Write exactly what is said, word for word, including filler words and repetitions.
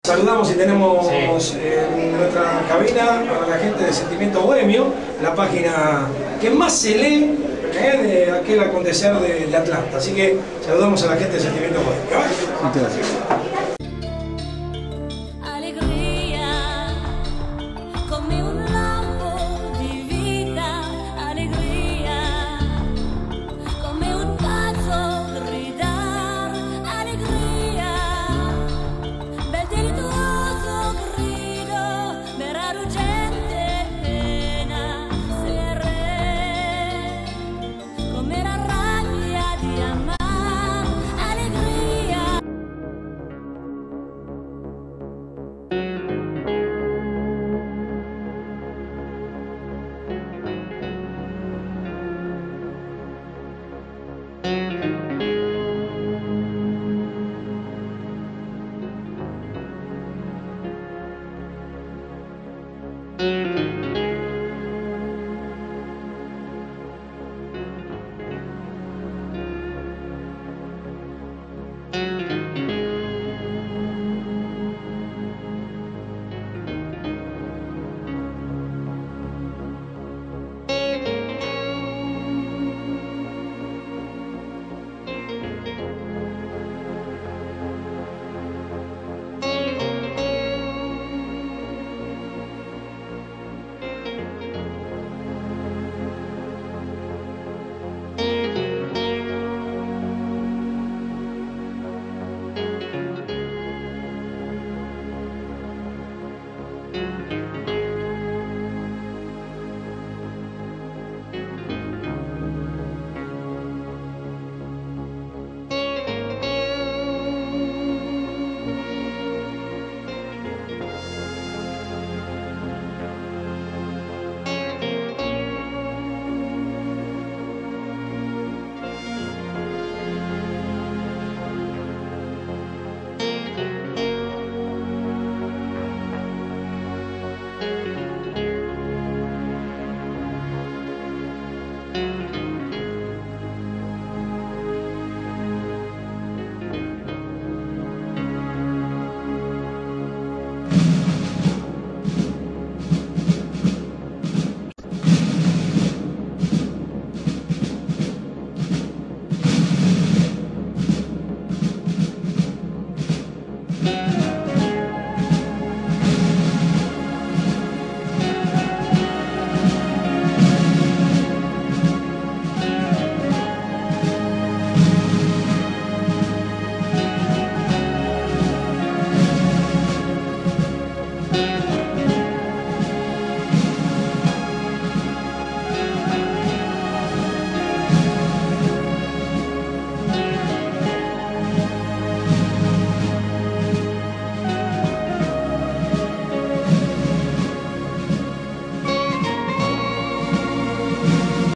Saludamos y tenemos sí. eh, en nuestra cabina a la gente de Sentimiento Bohemio, la página que más se lee eh, de aquel acontecer de, de Atlanta. Así que saludamos a la gente de Sentimiento Bohemio. ¿Vale?